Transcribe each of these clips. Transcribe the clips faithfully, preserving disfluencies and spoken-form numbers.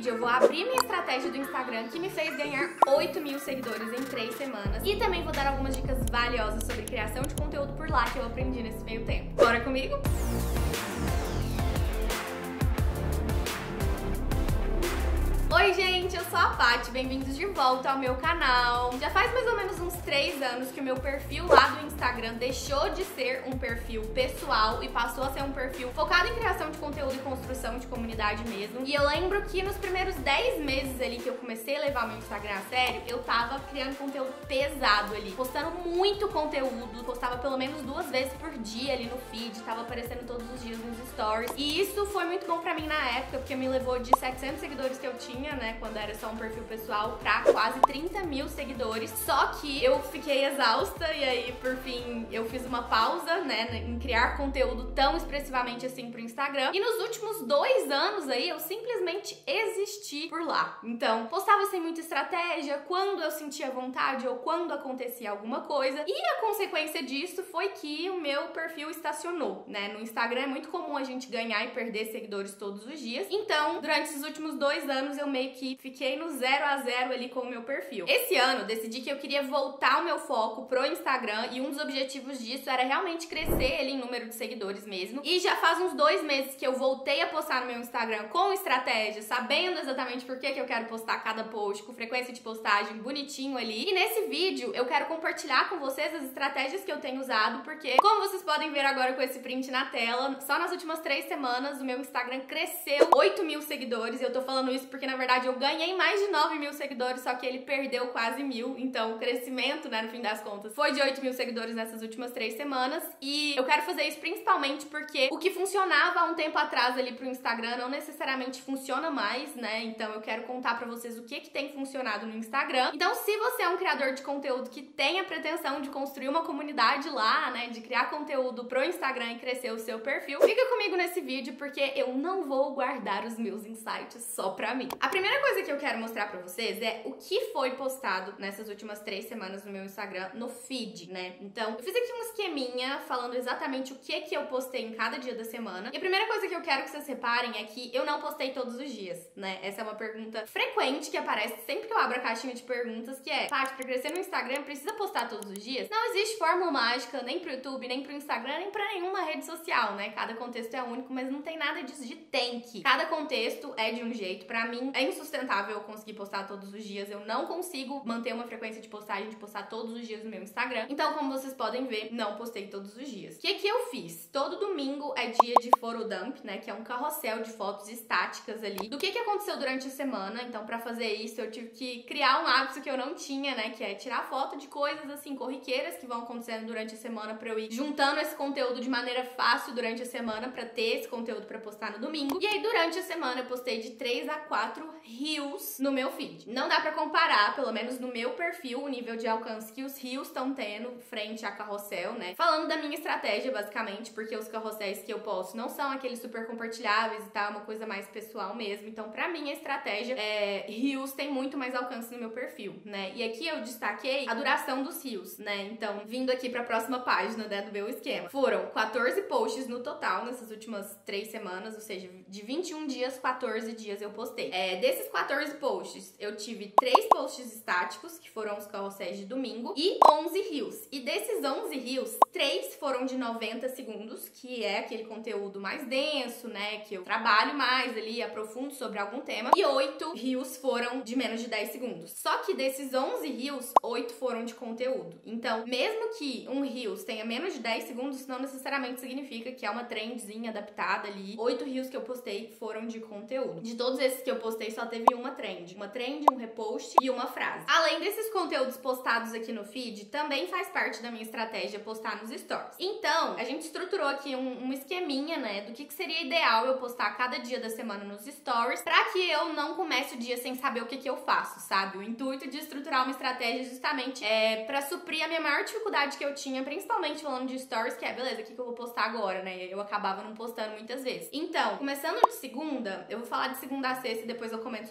vídeo eu vou abrir minha estratégia do Instagram que me fez ganhar oito mil seguidores em três semanas. E também vou dar algumas dicas valiosas sobre criação de conteúdo por lá que eu aprendi nesse meio tempo. Bora comigo? Oi gente, eu sou a Paty, bem-vindos de volta ao meu canal. Já faz mais ou menos uns três anos que o meu perfil lá do Instagram deixou de ser um perfil pessoal e passou a ser um perfil focado em criação de conteúdo e construção de comunidade mesmo. E eu lembro que nos primeiros dez meses ali que eu comecei a levar o meu Instagram a sério, eu tava criando conteúdo pesado ali, postando muito conteúdo, postava pelo menos duas vezes por dia ali no feed, tava aparecendo todos os dias nos stories. E isso foi muito bom pra mim na época, porque me levou de setecentos seguidores que eu tinha, né, quando era só um perfil pessoal, pra quase trinta mil seguidores. Só que eu fiquei exausta e aí, por fim, eu fiz uma pausa, né, em criar conteúdo tão expressivamente assim pro Instagram. E nos últimos dois anos aí, eu simplesmente existi por lá. Então, postava sem muita estratégia, quando eu sentia vontade ou quando acontecia alguma coisa. E a consequência disso foi que o meu perfil estacionou, né? No Instagram é muito comum a gente ganhar e perder seguidores todos os dias. Então, durante esses últimos dois anos, eu meio que fiquei no zero a zero ali com o meu perfil. Esse ano, decidi que eu queria voltar o meu foco pro Instagram e um dos objetivos disso era realmente crescer ali em número de seguidores mesmo. E já faz uns dois meses que eu voltei a postar no meu Instagram com estratégia, sabendo exatamente por que que eu quero postar cada post, com frequência de postagem bonitinho ali. E nesse vídeo eu quero compartilhar com vocês as estratégias que eu tenho usado, porque, como vocês podem ver agora com esse print na tela, só nas últimas três semanas o meu Instagram cresceu oito mil seguidores. E eu tô falando isso porque, na verdade, eu ganhei mais de nove mil seguidores, só que ele perdeu quase mil. Então, o crescimento, né, no fim das contas, foi de oito mil seguidores nessas últimas três semanas. E eu quero fazer isso principalmente porque o que funcionava há um tempo atrás ali pro Instagram não necessariamente funciona mais, né? Então, eu quero contar pra vocês o que que tem funcionado no Instagram. Então, se você é um criador de conteúdo que tem a pretensão de construir uma comunidade lá, né, de criar conteúdo pro Instagram e crescer o seu perfil, fica comigo nesse vídeo porque eu não vou guardar os meus insights só pra mim. A primeira coisa que eu quero mostrar pra vocês é o que foi postado nessas últimas três semanas no meu Instagram no feed, né? Então, eu fiz aqui um esqueminha falando exatamente o que que eu postei em cada dia da semana. E a primeira coisa que eu quero que vocês reparem é que eu não postei todos os dias, né? Essa é uma pergunta frequente que aparece sempre que eu abro a caixinha de perguntas, que é: Paty, pra crescer no Instagram, precisa postar todos os dias? Não existe fórmula mágica, nem pro YouTube, nem pro Instagram, nem pra nenhuma rede social, né? Cada contexto é único, mas não tem nada disso de tem que. Cada contexto é de um jeito. Pra mim, é insustentável eu conseguir postar todos os dias. Eu não consigo manter uma frequência de postagem, de postar todos os dias no meu Instagram. Então, como vocês podem ver, não postei todos os dias. O que que eu fiz? Todo domingo é dia de Forodump, né? Que é um carrossel de fotos estáticas ali do que que aconteceu durante a semana. Então, pra fazer isso, eu tive que criar um hábito que eu não tinha, né? Que é tirar foto de coisas, assim, corriqueiras que vão acontecendo durante a semana pra eu ir juntando esse conteúdo de maneira fácil durante a semana pra ter esse conteúdo pra postar no domingo. E aí, durante a semana, eu postei de três a quatro reels no meu feed. Não dá pra comparar, pelo menos no meu perfil, o nível de alcance que os reels estão tendo frente a carrossel, né? Falando da minha estratégia, basicamente, porque os carrosséis que eu posto não são aqueles super compartilháveis e tal, é uma coisa mais pessoal mesmo. Então, pra mim, a estratégia é reels tem muito mais alcance no meu perfil, né? E aqui eu destaquei a duração dos reels, né? Então, vindo aqui pra próxima página, né, do meu esquema. Foram quatorze posts no total nessas últimas três semanas, ou seja, de vinte e um dias, quatorze dias eu postei. É, desses quatorze posts, eu tive três posts estáticos, que foram os carrosséis de domingo, e onze reels. E desses onze reels, três foram de noventa segundos, que é aquele conteúdo mais denso, né, que eu trabalho mais ali, aprofundo sobre algum tema, e oito reels foram de menos de dez segundos. Só que desses onze reels, oito foram de conteúdo. Então, mesmo que um reels tenha menos de dez segundos, não necessariamente significa que é uma trendzinha adaptada ali. oito reels que eu postei foram de conteúdo. De todos esses que eu postei, só teve uma trend. Uma trend, um repost e uma frase. Além desses conteúdos postados aqui no feed, também faz parte da minha estratégia postar nos stories. Então, a gente estruturou aqui um, um esqueminha, né, do que, que seria ideal eu postar cada dia da semana nos stories, pra que eu não comece o dia sem saber o que, que eu faço, sabe? O intuito de estruturar uma estratégia justamente é pra suprir a minha maior dificuldade que eu tinha, principalmente falando de stories, que é, beleza, o que, que eu vou postar agora, né? Eu acabava não postando muitas vezes. Então, começando de segunda, eu vou falar de segunda a sexta e depois eu comento sobre os finais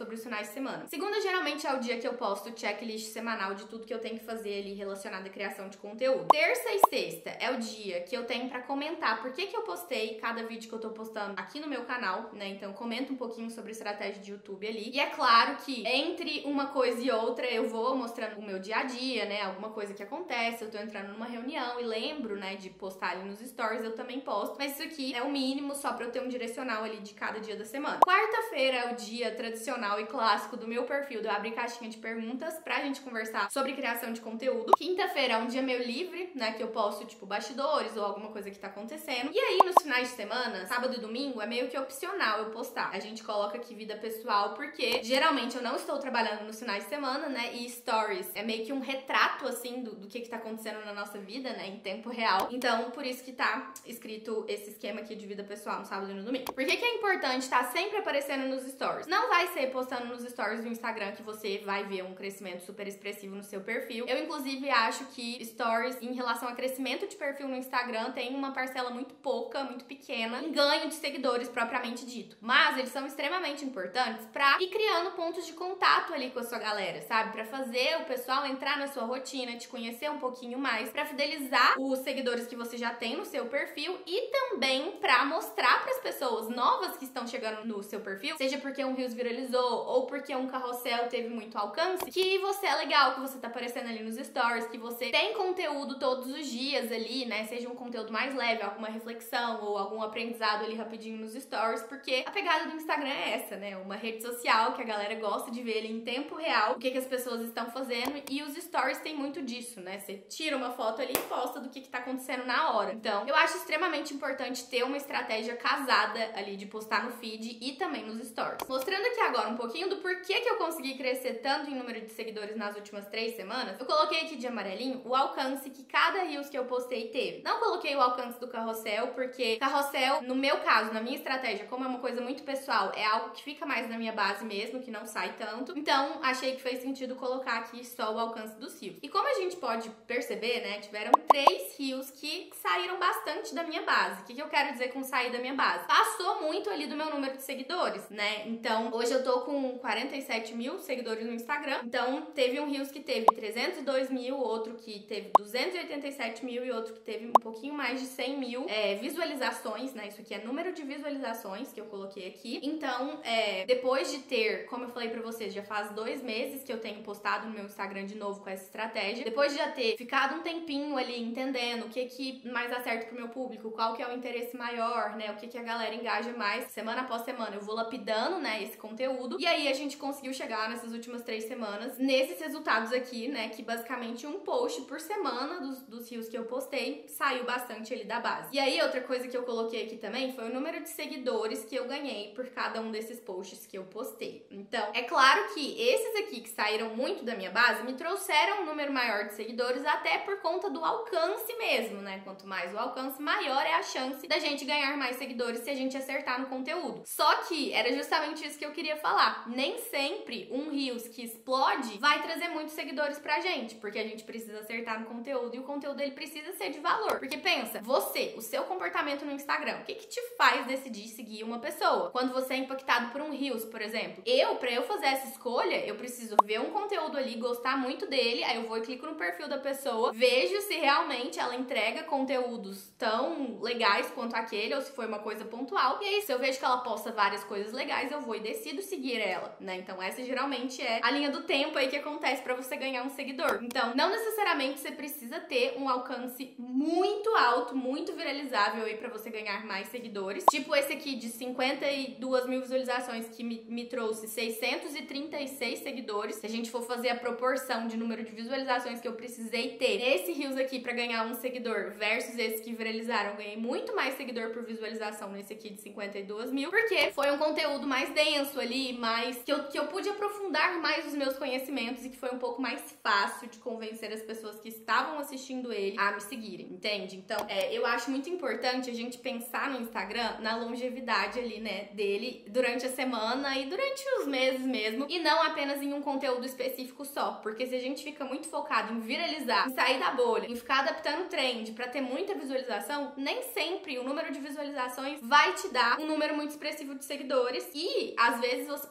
finais de semana. Segunda, geralmente, é o dia que eu posto o checklist semanal de tudo que eu tenho que fazer ali relacionado à criação de conteúdo. Terça e sexta é o dia que eu tenho pra comentar por que que eu postei cada vídeo que eu tô postando aqui no meu canal, né? Então, comenta um pouquinho sobre estratégia de YouTube ali. E é claro que entre uma coisa e outra, eu vou mostrando o meu dia a dia, né? Alguma coisa que acontece, eu tô entrando numa reunião e lembro, né, de postar ali nos stories, eu também posto. Mas isso aqui é o mínimo só pra eu ter um direcional ali de cada dia da semana. Quarta-feira é o dia tradicional e clássico do meu perfil, de eu abrir caixinha de perguntas pra gente conversar sobre criação de conteúdo. Quinta-feira é um dia meio livre, né, que eu posto, tipo, bastidores ou alguma coisa que tá acontecendo. E aí, nos finais de semana, sábado e domingo, é meio que opcional eu postar. A gente coloca aqui vida pessoal, porque geralmente eu não estou trabalhando nos finais de semana, né, e stories é meio que um retrato, assim, do, do que que tá acontecendo na nossa vida, né, em tempo real. Então, por isso que tá escrito esse esquema aqui de vida pessoal no sábado e no domingo. Por que que é importante estar sempre aparecendo nos stories? Não vai ser postando nos stories do Instagram que você vai ver um crescimento super expressivo no seu perfil. Eu, inclusive, acho que stories em relação a crescimento de perfil no Instagram tem uma parcela muito pouca, muito pequena, em ganho de seguidores propriamente dito. Mas eles são extremamente importantes pra ir criando pontos de contato ali com a sua galera, sabe? Pra fazer o pessoal entrar na sua rotina, te conhecer um pouquinho mais, pra fidelizar os seguidores que você já tem no seu perfil e também pra mostrar pras pessoas novas que estão chegando no seu perfil, seja porque um Reels viralizou ou porque um carrossel teve muito alcance, que você é legal, que você tá aparecendo ali nos stories, que você tem conteúdo todos os dias ali, né? Seja um conteúdo mais leve, alguma reflexão ou algum aprendizado ali rapidinho nos stories, porque a pegada do Instagram é essa, né? Uma rede social que a galera gosta de ver ali em tempo real o que que as pessoas estão fazendo, e os stories tem muito disso, né? Você tira uma foto ali e posta do que que tá acontecendo na hora. Então, eu acho extremamente importante ter uma estratégia casada ali de postar no feed e também nos stories. Mostrando aqui agora um pouquinho do porquê que eu consegui crescer tanto em número de seguidores nas últimas três semanas, eu coloquei aqui de amarelinho o alcance que cada Reels que eu postei teve. Não coloquei o alcance do carrossel, porque carrossel, no meu caso, na minha estratégia, como é uma coisa muito pessoal, é algo que fica mais na minha base mesmo, que não sai tanto. Então, achei que fez sentido colocar aqui só o alcance dos Reels. E como a gente pode perceber, né, tiveram três Reels que saíram bastante da minha base. O que que eu quero dizer com sair da minha base? Passou muito ali do meu número de seguidores, né? Então, hoje eu tô com quarenta e sete mil seguidores no Instagram. Então, teve um Reels que teve trezentos e dois mil, outro que teve duzentos e oitenta e sete mil e outro que teve um pouquinho mais de cem mil é, visualizações, né? Isso aqui é número de visualizações que eu coloquei aqui. Então, é, depois de ter, como eu falei pra vocês, já faz dois meses que eu tenho postado no meu Instagram de novo com essa estratégia. Depois de já ter ficado um tempinho ali entendendo o que que mais dá certo pro meu público, qual que é o interesse maior, né? O que que a galera engaja mais, semana após semana eu vou lapidando, né, esse conteúdo. E aí a gente conseguiu chegar nessas últimas três semanas nesses resultados aqui, né, que basicamente um post por semana dos, dos Reels que eu postei saiu bastante ali da base. E aí outra coisa que eu coloquei aqui também foi o número de seguidores que eu ganhei por cada um desses posts que eu postei. Então, é claro que esses aqui que saíram muito da minha base me trouxeram um número maior de seguidores, até por conta do alcance mesmo, né? Quanto mais o alcance, maior é a chance da gente ganhar mais seguidores se a gente acertar no conteúdo. Só que era justamente isso que eu queria falar. Nem sempre um Reels que explode vai trazer muitos seguidores pra gente, porque a gente precisa acertar no conteúdo e o conteúdo ele precisa ser de valor. Porque pensa, você, o seu comportamento no Instagram, o que que te faz decidir seguir uma pessoa? Quando você é impactado por um Reels, por exemplo. Eu, pra eu fazer essa escolha, eu preciso ver um conteúdo ali, gostar muito dele, aí eu vou e clico no perfil da pessoa, vejo se realmente ela entrega conteúdos tão legais quanto aquele, ou se foi uma coisa pontual, e aí se eu vejo que ela posta várias coisas legais, eu vou e decido seguir ela, né? Então essa geralmente é a linha do tempo aí que acontece pra você ganhar um seguidor. Então, não necessariamente você precisa ter um alcance muito alto, muito viralizável aí pra você ganhar mais seguidores. Tipo esse aqui de cinquenta e duas mil visualizações que me, me trouxe seiscentos e trinta e seis seguidores. Se a gente for fazer a proporção de número de visualizações que eu precisei ter nesse Reels aqui pra ganhar um seguidor versus esse que viralizaram, eu ganhei muito mais seguidor por visualização nesse aqui de cinquenta e duas mil, porque foi um conteúdo mais denso ali, mais que eu, que eu pude aprofundar mais os meus conhecimentos e que foi um pouco mais fácil de convencer as pessoas que estavam assistindo ele a me seguirem, entende? Então, é, eu acho muito importante a gente pensar no Instagram na longevidade ali, né, dele durante a semana e durante os meses mesmo, e não apenas em um conteúdo específico só, porque se a gente fica muito focado em viralizar, em sair da bolha, em ficar adaptando trend pra ter muita visualização, nem sempre o número de visualizações vai te dar um número muito expressivo de seguidores, e às vezes você pode até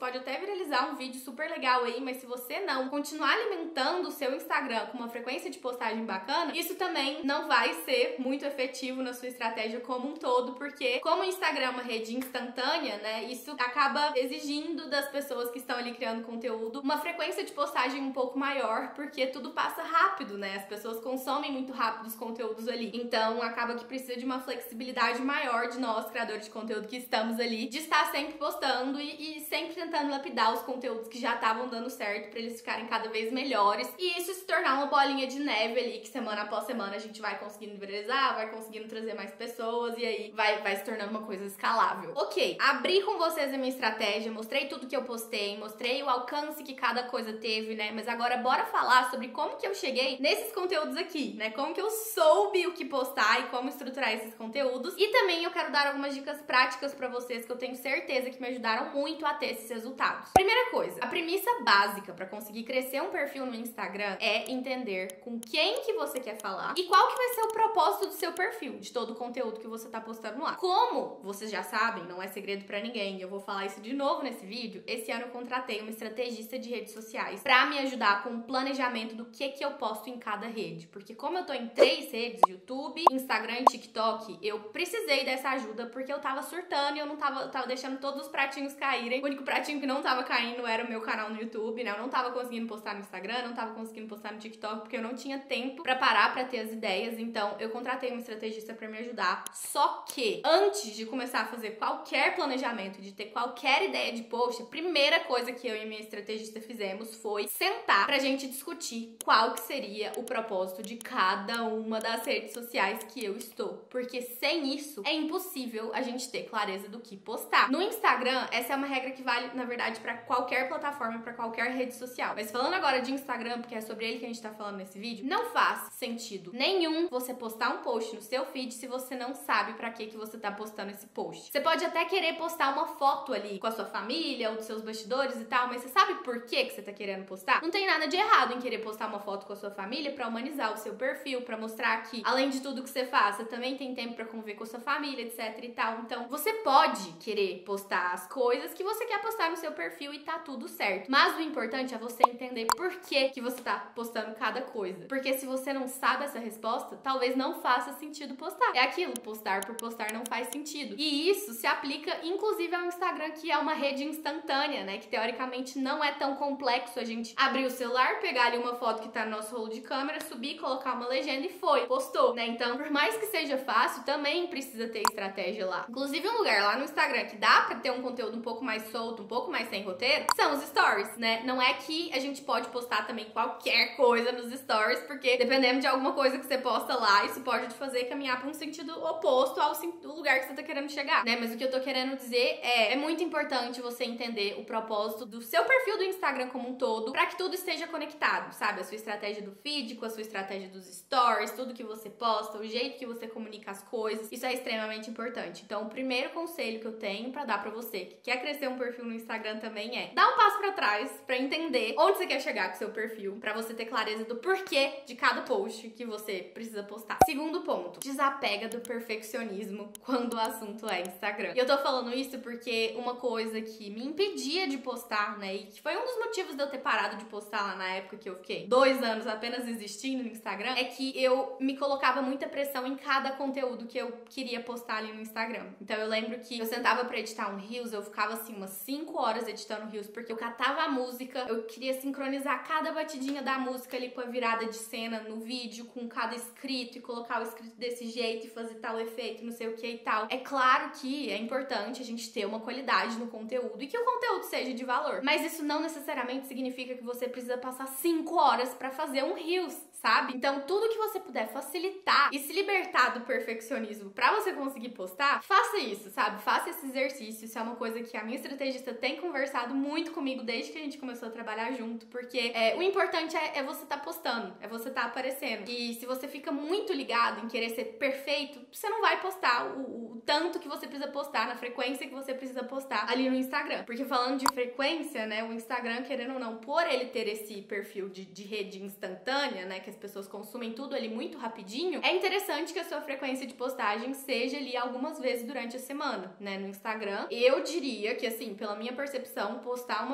viralizar um vídeo super legal aí, mas se você não continuar alimentando o seu Instagram com uma frequência de postagem bacana, isso também não vai ser muito efetivo na sua estratégia como um todo, porque como o Instagram é uma rede instantânea, né, isso acaba exigindo das pessoas que estão ali criando conteúdo uma frequência de postagem um pouco maior, porque tudo passa rápido, né, as pessoas consomem muito rápido os conteúdos ali, então acaba que precisa de uma flexibilidade maior de nós, criadores de conteúdo que estamos ali, de estar sempre postando e, e sempre tentando lapidar os conteúdos que já estavam dando certo pra eles ficarem cada vez melhores, e isso se tornar uma bolinha de neve ali, que semana após semana a gente vai conseguindo viralizar, vai conseguindo trazer mais pessoas, e aí vai, vai se tornando uma coisa escalável. Ok, abri com vocês a minha estratégia, mostrei tudo que eu postei, mostrei o alcance que cada coisa teve, né, mas agora bora falar sobre como que eu cheguei nesses conteúdos aqui, né, como que eu soube o que postar e como estruturar esses conteúdos, e também eu quero dar algumas dicas práticas pra vocês que eu tenho certeza que me ajudaram muito a ter esses resultados. Primeira coisa, a premissa básica pra conseguir crescer um perfil no Instagram é entender com quem que você quer falar e qual que vai ser o propósito do seu perfil, de todo o conteúdo que você tá postando lá. Como vocês já sabem, não é segredo pra ninguém, eu vou falar isso de novo nesse vídeo, esse ano eu contratei uma estrategista de redes sociais pra me ajudar com o planejamento do que que eu posto em cada rede, porque como eu tô em três redes, YouTube, Instagram e TikTok, eu precisei dessa ajuda porque eu tava surtando e eu não tava, eu tava deixando todos os pratinhos caírem. O único pratinho que não tava caindo era o meu canal no YouTube, né? Eu não tava conseguindo postar no Instagram, não tava conseguindo postar no TikTok, porque eu não tinha tempo pra parar pra ter as ideias, então eu contratei uma estrategista pra me ajudar. Só que, antes de começar a fazer qualquer planejamento, de ter qualquer ideia de post, a primeira coisa que eu e minha estrategista fizemos foi sentar pra gente discutir qual que seria o propósito de cada uma das redes sociais que eu estou. Porque sem isso, é impossível a gente ter clareza do que postar. No Instagram, essa é uma regra que vale, na verdade, pra qualquer plataforma, pra qualquer rede social. Mas falando agora de Instagram, porque é sobre ele que a gente tá falando nesse vídeo, não faz sentido nenhum você postar um post no seu feed se você não sabe pra que que você tá postando esse post. Você pode até querer postar uma foto ali com a sua família ou dos seus bastidores e tal, mas você sabe por que que você tá querendo postar? Não tem nada de errado em querer postar uma foto com a sua família pra humanizar o seu perfil, pra mostrar que, além de tudo que você faz, você também tem tempo pra conviver com a sua família, etc e tal. Então, você pode querer postar as coisas que você quer postar no seu perfil e tá tudo certo. Mas o importante é você entender por que que você tá postando cada coisa. Porque se você não sabe essa resposta, talvez não faça sentido postar. É aquilo, postar por postar não faz sentido. E isso se aplica, inclusive, ao Instagram, que é uma rede instantânea, né? Que, teoricamente, não é tão complexo a gente abrir o celular, pegar ali uma foto que tá no nosso rolo de câmera, subir, colocar uma legenda e foi. Postou, né? Então, por mais que seja fácil, também precisa ter estratégia lá. Inclusive, um lugar lá no Instagram que dá pra ter um conteúdo um pouco mais solto, um pouco mais sem roteiro, são os stories, né? Não é que a gente pode postar também qualquer coisa nos stories, porque dependendo de alguma coisa que você posta lá, isso pode te fazer caminhar pra um sentido oposto ao lugar que você tá querendo chegar, né? Mas o que eu tô querendo dizer é, é muito importante você entender o propósito do seu perfil do Instagram como um todo, pra que tudo esteja conectado, sabe? A sua estratégia do feed, com a sua estratégia dos stories, tudo que você posta, o jeito que você comunica as coisas, isso é extremamente importante. Então, o primeiro conselho que eu tenho pra dar pra você que quer crescer um perfil no Instagram também é dar um passo pra trás pra entender onde você quer chegar com o seu perfil, pra você ter clareza do porquê de cada post que você precisa postar. Segundo ponto, desapega do perfeccionismo quando o assunto é Instagram. E eu tô falando isso porque uma coisa que me impedia de postar, né, e que foi um dos motivos de eu ter parado de postar lá na época que eu fiquei dois anos apenas existindo no Instagram, é que eu me colocava muita pressão em cada conteúdo que eu queria postar ali no Instagram. Então eu lembro que eu sentava pra editar um Reels, eu ficava assim umas cinco horas editando Reels, porque eu catava a música, eu queria sincronizar cada batidinha da música ali com a virada de cena no vídeo, com cada escrito, e colocar o escrito desse jeito e fazer tal efeito, não sei o que e tal. É claro que é importante a gente ter uma qualidade no conteúdo e que o conteúdo seja de valor, mas isso não necessariamente significa que você precisa passar cinco horas pra fazer um Reels, sabe? Então tudo que você puder facilitar e se libertar do perfeccionismo pra você conseguir postar, faça isso, sabe? Faça esse exercício. Isso é uma coisa que a minha estrategista tem conversado muito comigo desde que a gente começou a trabalhar junto, porque é, o importante é, é você tá postando, é você tá aparecendo. E se você fica muito ligado em querer ser perfeito, você não vai postar o, o tanto que você precisa postar, na frequência que você precisa postar ali no Instagram. Porque falando de frequência, né, o Instagram, querendo ou não, por ele ter esse perfil de, de rede instantânea, né, que as pessoas consumem tudo ali muito rapidinho, é interessante que a sua frequência de postagem seja ali algumas vezes durante a semana, né, no Instagram. Eu diria que, assim, pela minha percepção, postar uma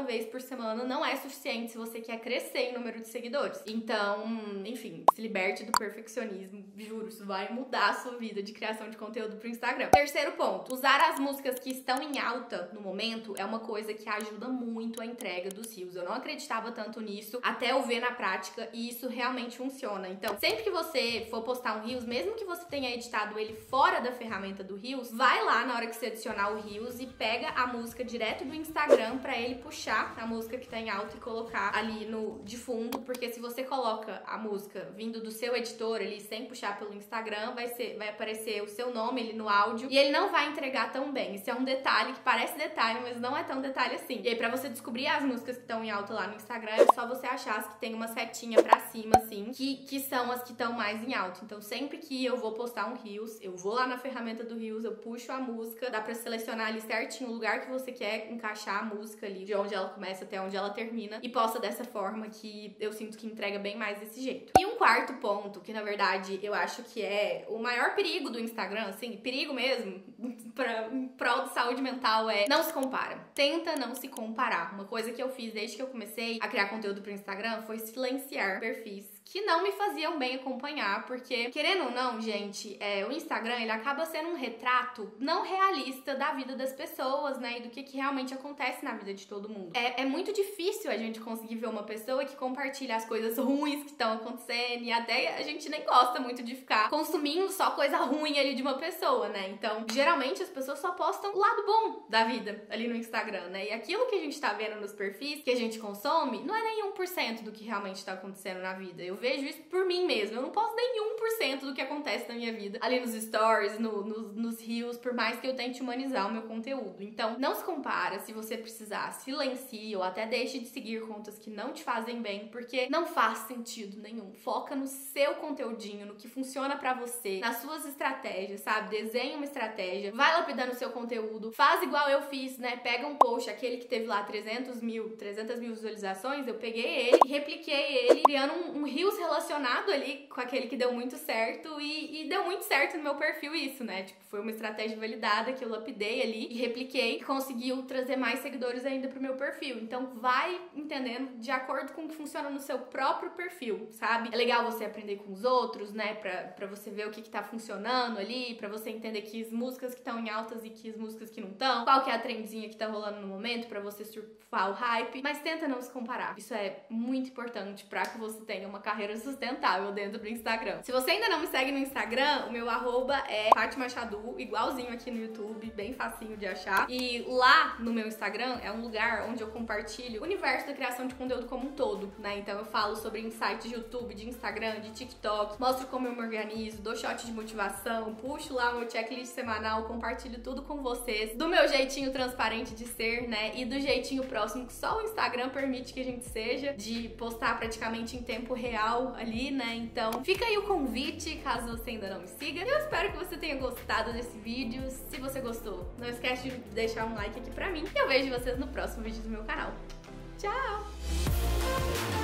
vez por semana não é suficiente se você quer crescer em número de seguidores. Então, enfim, se liberte do perfeccionismo. Juro, isso vai mudar a sua vida de criação de conteúdo pro Instagram. Terceiro ponto, usar as músicas que estão em alta no momento é uma coisa que ajuda muito a entrega dos reels. Eu não acreditava tanto nisso até eu ver na prática e isso realmente funciona. Então, sempre que você for postar um reels, mesmo que você tenha editado ele fora da ferramenta do reels, vai lá na hora que você adicionar o reels e pega a música direto do Instagram pra ele puxar a música que tá em alta e colocar ali no de fundo, porque se você coloca a música vindo do seu editor ali sem puxar pelo Instagram, vai ser vai aparecer o seu nome ali no áudio e ele não vai entregar tão bem. Isso é um detalhe que parece detalhe, mas não é tão detalhe assim. E aí, pra você descobrir as músicas que estão em alta lá no Instagram, é só você achar as que tem uma setinha pra cima, assim, que, que são as que estão mais em alta. Então, sempre que eu vou postar um Reels, eu vou lá na ferramenta do Reels, eu puxo a música, dá pra selecionar ali certinho o lugar que você quer encaixar a música ali, de onde ela começa até onde ela termina, e posta dessa forma que eu sinto que entrega bem mais desse jeito. E um quarto ponto, que na verdade eu acho que é o maior perigo do Instagram, assim, perigo mesmo, pra, em prol de saúde mental, é não se compara. Tenta não se comparar. Uma coisa que eu fiz desde que eu comecei a criar conteúdo pro Instagram foi silenciar perfis que não me faziam bem acompanhar, porque, querendo ou não, gente, é, o Instagram, ele acaba sendo um retrato não realista da vida das pessoas, né, e do que, que realmente acontece na vida de todo mundo. É, é muito difícil a gente conseguir ver uma pessoa que compartilha as coisas ruins que estão acontecendo, e até a gente nem gosta muito de ficar consumindo só coisa ruim ali de uma pessoa, né, então, geralmente as pessoas só postam o lado bom da vida ali no Instagram, né, e aquilo que a gente tá vendo nos perfis que a gente consome não é nem um por cento do que realmente tá acontecendo na vida. Eu vejo isso por mim mesma. Eu não posto nem um por cento do que acontece na minha vida ali nos stories, no, nos, nos reels, por mais que eu tente humanizar o meu conteúdo. Então, não se compara. Se você precisar, silencie ou até deixe de seguir contas que não te fazem bem, porque não faz sentido nenhum. Foca no seu conteúdinho, no que funciona pra você, nas suas estratégias, sabe? Desenha uma estratégia, vai lapidando o seu conteúdo, faz igual eu fiz, né? Pega um post, aquele que teve lá trezentos mil visualizações, eu peguei ele e repliquei ele, criando um, um reels relacionado ali com aquele que deu muito certo e, e deu muito certo no meu perfil isso, né? Tipo, foi uma estratégia validada que eu lapidei ali e repliquei e conseguiu trazer mais seguidores ainda pro meu perfil. Então vai entendendo de acordo com o que funciona no seu próprio perfil, sabe? É legal você aprender com os outros, né? Pra, pra você ver o que que tá funcionando ali, pra você entender que as músicas que estão em altas e que as músicas que não estão, qual que é a trendzinha que tá rolando no momento pra você surfar o hype, mas tenta não se comparar. Isso é muito importante pra que você tenha uma carreira sustentável dentro do Instagram. Se você ainda não me segue no Instagram, o meu arroba é Fátima Chadu, igualzinho aqui no YouTube, bem facinho de achar. E lá no meu Instagram é um lugar onde eu compartilho o universo da criação de conteúdo como um todo, né? Então eu falo sobre insights de YouTube, de Instagram, de TikTok, mostro como eu me organizo, dou shot de motivação, puxo lá o meu checklist semanal, compartilho tudo com vocês, do meu jeitinho transparente de ser, né? E do jeitinho próximo que só o Instagram permite que a gente seja, de postar praticamente em tempo real ali, né? Então fica aí o convite, caso você ainda não me siga. Eu espero que você tenha gostado desse vídeo. Se você gostou, não esquece de deixar um like aqui pra mim. E eu vejo vocês no próximo vídeo do meu canal. Tchau!